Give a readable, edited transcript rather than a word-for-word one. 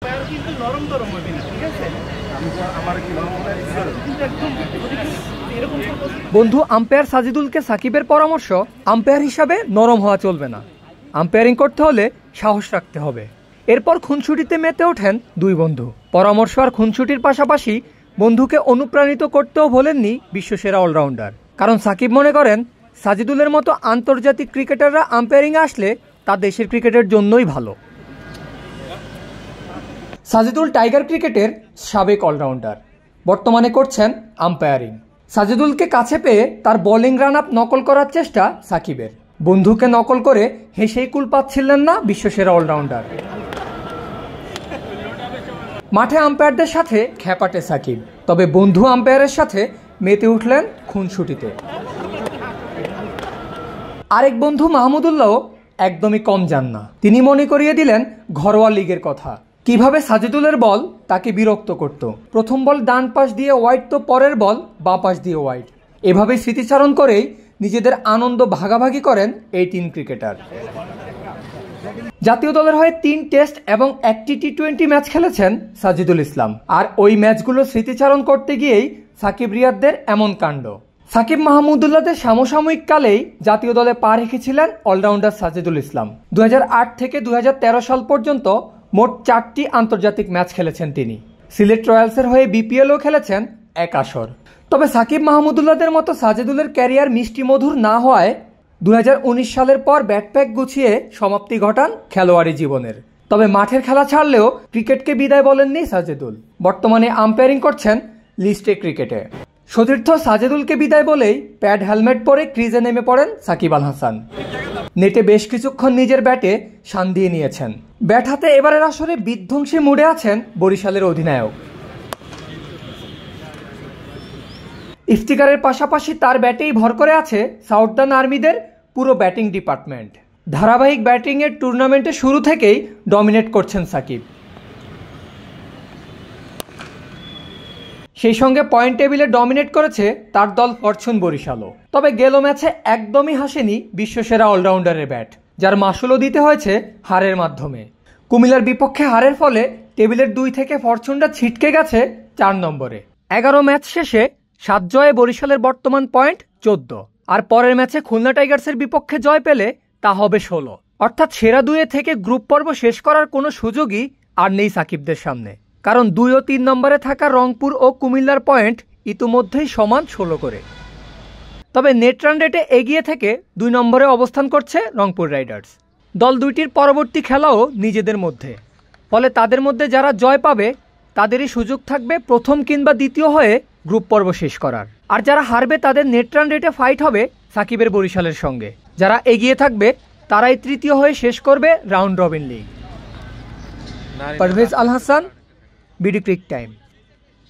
বন্ধু আম্পায়ার সাজিদুলকে সাকিবের পরামর্শ, আম্পায়ার হিসাবে নরম হওয়া চলবে না, আম্পায়ারিং করতে হলে সাহস রাখতে হবে। এরপর খুনসুটিতে মেতে ওঠেন দুই বন্ধু। পরামর্শ আর খুনসুটির পাশাপাশি বন্ধুকে অনুপ্রাণিত করতেও ভোলেননি বিশ্বসেরা অলরাউন্ডার। কারণ সাকিব মনে করেন সাজিদুলের মতো আন্তর্জাতিক ক্রিকেটাররা আম্পায়ারিংয়ে আসলে তা দেশের ক্রিকেটের জন্যই ভালো। সাজিদুল টাইগার ক্রিকেটের সাবেক অলরাউন্ডার, বর্তমানে করছেন আম্পায়ারিং। সাজিদুলকে কাছে পেয়ে তার বোলিং রান আপ নকল করার চেষ্টা সাকিবের। বন্ধুকে নকল করে হেসেই কুল পাচ্ছিলেন না বিশ্বসেরা অলরাউন্ডার। মাঠে আম্পায়ারদের সাথে খ্যাপাটে সাকিব, তবে বন্ধু আম্পায়ারের সাথে মেতে উঠলেন খুনসুটিতে। আরেক বন্ধু মাহমুদুল্লাহ একদমই কম যান না। তিনি মনে করিয়ে দিলেন ঘরোয়া লিগের কথা, কিভাবে সাজিদুলের বল তাকে বিরক্ত করত। প্রথম বল ডান পাশ দিয়ে ওয়াইড তো পরের বল বাঁ পাশ দিয়ে ওয়াইড। এভাবে স্মৃতিচারণ করেই নিজেদের আনন্দ ভাগাভাগি করেন এই তিন ক্রিকেটার। জাতীয় দলের হয়ে 3 টেস্ট এবং 1টি টি-20 ম্যাচ খেলেছেন সাজিদুল ইসলাম। আর ওই ম্যাচগুলো স্মৃতিচারণ করতে গিয়েই সাকিব রিয়াদদের এমন কাণ্ড। সাকিব মাহমুদুল্লাহদের সমসাময়িক কালেই জাতীয় দলে পা রেখেছিলেন অলরাউন্ডার সাজিদুল ইসলাম। 2008 থেকে 2013 সাল পর্যন্ত মোট 4টি আন্তর্জাতিক ম্যাচ খেলেছেন তিনি। সিলেট রয়্যালসের হয়ে বিপিএলও খেলেছেন 1 আসর। তবে সাকিব মাহমুদুল্লাহদের মতো সাজিদুলের ক্যারিয়ার মিষ্টি মধুর না হওয়ায় 2019 সালের পর ব্যাটপ্যাক গুছিয়ে সমাপ্তি ঘটান খেলোয়াড়ি জীবনের। তবে মাঠের খেলা ছাড়লেও ক্রিকেটকে বিদায় বলেননি সাজিদুল। বর্তমানে আম্পায়ারিং করছেন লিস্টে ক্রিকেটে। সতীর্থ সাজিদুলকে বিদায় বলেই প্যাড হেলমেট পরে ক্রিজে নেমে পড়েন সাকিব আল হাসান। নেটে বেশ কিছুক্ষণ নিজের ব্যাটে শান দিয়ে নিয়েছেন। ব্যাট হাতে এবারের আসরে বিধ্বংসী মুডে আছেন বরিশালের অধিনায়ক। ইফতিকারের পাশাপাশি তার ব্যাটেই ভর করে আছে সাউদার্ন আর্মিদের পুরো ব্যাটিং ডিপার্টমেন্ট। ধারাবাহিক ব্যাটিংয়ের টুর্নামেন্টে শুরু থেকেই ডমিনেট করছেন সাকিব। সেই সঙ্গে পয়েন্ট টেবিলে ডমিনেট করেছে তার দল ফরচুন বরিশালও। তবে গেল ম্যাচে একদমই হাসেনি বিশ্বসেরা অলরাউন্ডারের ব্যাট, যার মাসুলও দিতে হয়েছে হারের মাধ্যমে। কুমিল্লার বিপক্ষে হারের ফলে টেবিলের 2 থেকে ফরচুনটা ছিটকে গেছে 4 নম্বরে। 11 ম্যাচ শেষে 7 জয়ে বরিশালের বর্তমান পয়েন্ট 14। আর পরের ম্যাচে খুলনা টাইগার্সের বিপক্ষে জয় পেলে তা হবে 16। অর্থাৎ সেরা 2 থেকে গ্রুপ পর্ব শেষ করার কোনো সুযোগই আর নেই সাকিবদের সামনে। কারণ 2 ও 3 নম্বরে থাকা রংপুর ও কুমিল্লার পয়েন্ট ইতিমধ্যেই সমান 16 করে। তবে নেট রান রেটে এগিয়ে থেকে 2 নম্বরে অবস্থান করছে রংপুর রাইডার্স। দল দুইটির পরবর্তী খেলাও নিজেদের মধ্যে, ফলে তাদের মধ্যে যারা জয় পাবে তাদেরই সুযোগ থাকবে প্রথম কিংবা দ্বিতীয় হয়ে গ্রুপ পর্ব শেষ করার। আর যারা হারবে তাদের নেট রান রেটে ফাইট হবে সাকিবের বরিশালের সঙ্গে। যারা এগিয়ে থাকবে তারাই তৃতীয় হয়ে শেষ করবে round robin league. Parvez Al Hasan, BD cric time.